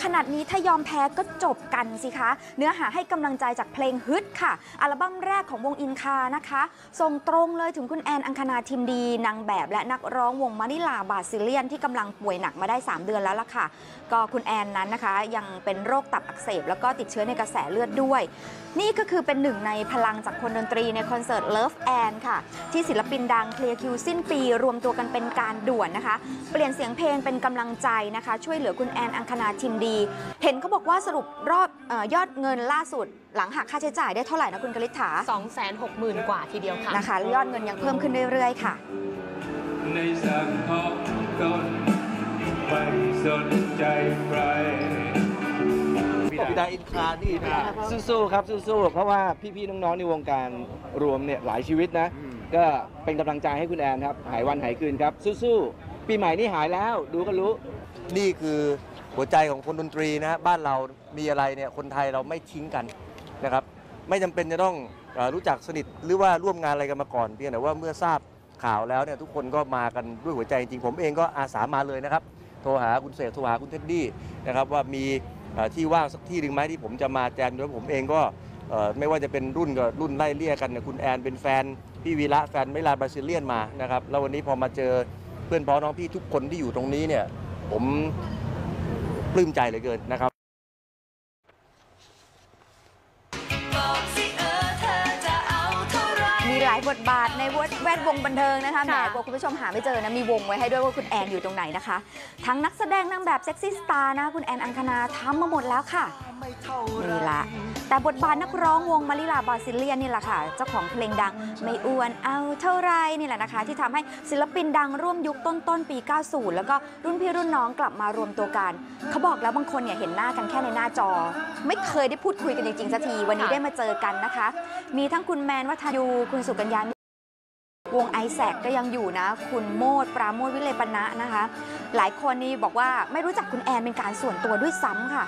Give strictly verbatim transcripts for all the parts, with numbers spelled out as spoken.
นาดนี้ถ้ายอมแพ้ก็จบกันสิคะเนื้อหาให้กำลังใจจากเพลงฮึดค่ะอัลบั้มแรกของวงอินคานะคะส่งตรงเลยถึงคุณแอนอังคณาทิมดีนางแบบและนักร้องวงมะนิลาบาซิเลียนที่กำลังป่วยหนักมาได้สามเดือนแล้วล่ะค่ะก็คุณแอนนั้นนะคะยังเป็นโรคตับอักเสบแล้วก็ติดเชื้อในกระแสเลือดด้วยนี่ก็คือเป็นหนึ่งในพลังจากคนดนตรีในคอนเสิร์ต Love Ann ค่ะที่ศิลปินดังเคลียร์คิวสิ้นปีรวมตัวกันเป็นการด่วนนะคะเปลี่ยนเสียงเพลงเป็นกำลังใจนะคะช่วยเหลือคุณแอนอังคณาทิมดีเห็นเขาบอกว่าสรุปรอบเอ่อยอดเงินล่าสุดหลังหักค่าใช้จ่ายได้เท่าไหร่นะคุณกฤษฐาสองแสนหกหมื่น กว่าทีเดียวค่ะนะคะยอดเงินยังเพิ่มขึ้นเรื่อยๆค่ะในสังคมตนไม่สนใจใครพี่ดาอินคานี่นะสู้ๆครับสู้ๆเพราะว่าพี่ๆน้องๆในวงการรวมเนี่ยหลายชีวิตนะก็เป็นกำลังใจให้คุณแอนครับหายวันหายคืนครับสู้ๆปีใหม่นี่หายแล้วดูก็รู้นี่คือหัวใจของคนดนตรีนะบ้านเรามีอะไรเนี่ยคนไทยเราไม่ทิ้งกันนะครับไม่จำเป็นจะต้องรู้จักสนิทหรือว่าร่วมงานอะไรกันมาก่อนเพียงแต่ว่าเมื่อทราบข่าวแล้วเนี่ยทุกคนก็มากันด้วยหัวใจจริงผมเองก็อาสามาเลยนะครับโทรหาคุณเสกโทรหาคุณเท็ดดี้นะครับว่ามีที่ว่างสักที่หนึ่งไหมที่ผมจะมาแจมด้วยผมเองก็ไม่ว่าจะเป็นรุ่นก็รุ่นไล่เลี่ยกันคุณแอนเป็นแฟนพี่วีระแฟนไม่ลาบราซิเลียนมานะครับแล้ววันนี้พอมาเจอเพื่อนพ้องน้องพี่ทุกคนที่อยู่ตรงนี้เนี่ยผมปลื้มใจเหลือเกินนะครับมีหลายบทบาทในแวดวงบันเทิงนะคะแหมกลัวคุณผู้ชมหาไม่เจอนะมีวงไว้ให้ด้วยว่าคุณแอนอยู่ตรงไหนนะคะทั้งนักแสดงนางแบบเซ็กซี่สตาร์นะคุณแอนอังคณาทำมาหมดแล้วค่ะนี่ละแต่บทบาทนักร้องวงมะลิลาบาซิเลียนนี่แหละค่ะเจ้าของเพลงดังไม่อ้วนเอาเท่าไรนี่แหละนะคะที่ทำให้ศิลปินดังร่วมยุคต้นๆปีเก้าสิบแล้วก็รุ่นพี่รุ่นน้องกลับมารวมตัวกันเขาบอกแล้วบางคนเนี่ยเห็นหน้ากันแค่ในหน้าจอไม่เคยได้พูดคุยกันจริงๆสักทีวันนี้ได้มาเจอกันนะคะมีทั้งคุณแมนวัฒยูคุณสุกัญญาวงไอแซคก็ยังอยู่นะคุณโมดปราโมทวิเลปนะนะคะหลายคนนี่บอกว่าไม่รู้จักคุณแอนเป็นการส่วนตัวด้วยซ้ำค่ะ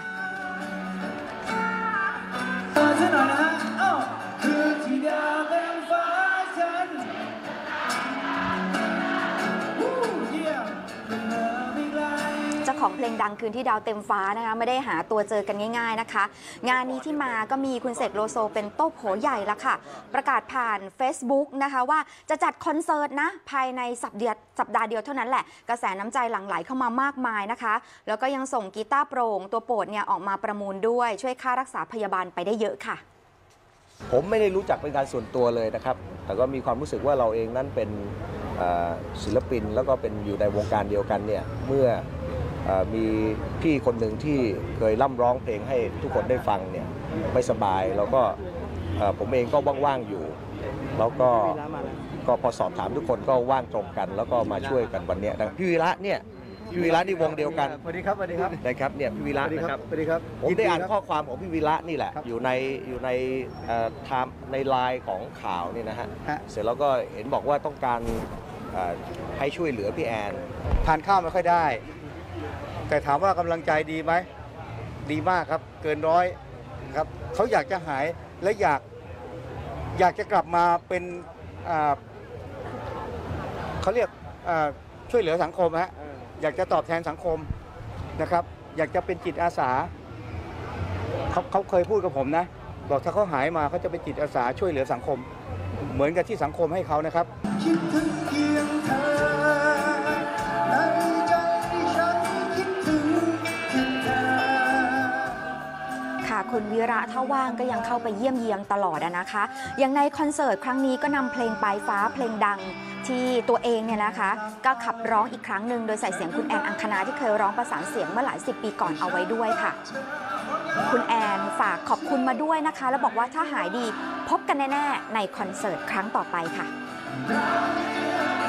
เจ้าของเพลงดังคืนที่ดาวเต็มฟ้านะคะไม่ได้หาตัวเจอกันง่ายๆนะคะงานนี้ที่มาก็มีคุณเสกโลโซเป็นโต๊ะโผใหญ่ละค่ะประกาศผ่าน Facebook นะคะว่าจะจัดคอนเสิร์ตนะภายในสัปดาห์สัปดาห์เดียวเท่านั้นแหละกระแสน้ำใจหลั่งไหลเข้ามามากมายนะคะแล้วก็ยังส่งกีตาร์โปร่งตัวโปรดเนี่ยออกมาประมูลด้วยช่วยค่ารักษาพยาบาลไปได้เยอะค่ะผมไม่ได้รู้จักเป็นการส่วนตัวเลยนะครับแต่ก็มีความรู้สึกว่าเราเองนั้นเป็นศิลปินแล้วก็เป็นอยู่ในวงการเดียวกันเนี่ยเมื่อมีพี่คนหนึ่งที่เคยร่ำร้องเพลงให้ทุกคนได้ฟังเนี่ยไม่สบายแล้วก็ผมเองก็ว่างๆอยู่แล้วก็ก็พอสอบถามทุกคนก็ว่างตรงกันแล้วก็มาช่วยกันวันนี้นะพี่วีระเนี่ยพี่วีระนี่วงเดียวกันสวัสดีครับสวัสดีครับนะครับเนี่ยพี่วีระนะครับสวัสดีครับผมได้อ่านข้อความของพี่วีระนี่แหละอยู่ในอยู่ในไทม์ในไลน์ของข่าวนี่นะฮะเสร็จแล้วก็เห็นบอกว่าต้องการให้ช่วยเหลือพี่แอนทานข้าวไม่ค่อยได้แต่ถามว่ากำลังใจดีไหมดีมากครับเกินร้อยครับเขาอยากจะหายและอยากอยากจะกลับมาเป็นเขาเรียกช่วยเหลือสังคมฮะอยากจะตอบแทนสังคมนะครับอยากจะเป็นจิตอาสาเขาเขาเคยพูดกับผมนะบอกถ้าเขาหายมาเขาจะเป็นจิตอาสาช่วยเหลือสังคมเหมือนกับที่สังคมให้เขานะครับคิดถึงเพียงเธอคุณวีระถ้าว่างก็ยังเข้าไปเยี่ยมเยียนตลอดนะคะอย่างในคอนเสิร์ตครั้งนี้ก็นำเพลงปลายฟ้าเพลงดังที่ตัวเองเนี่ยนะคะก็ขับร้องอีกครั้งหนึ่งโดยใส่เสียงคุณแอนอังคณาที่เคยร้องประสานเสียงเมื่อหลายสิบปีก่อนเอาไว้ด้วยค่ะคุณแอนฝากขอบคุณมาด้วยนะคะแล้วบอกว่าถ้าหายดีพบกันแน่ๆในคอนเสิร์ตครั้งต่อไปค่ะ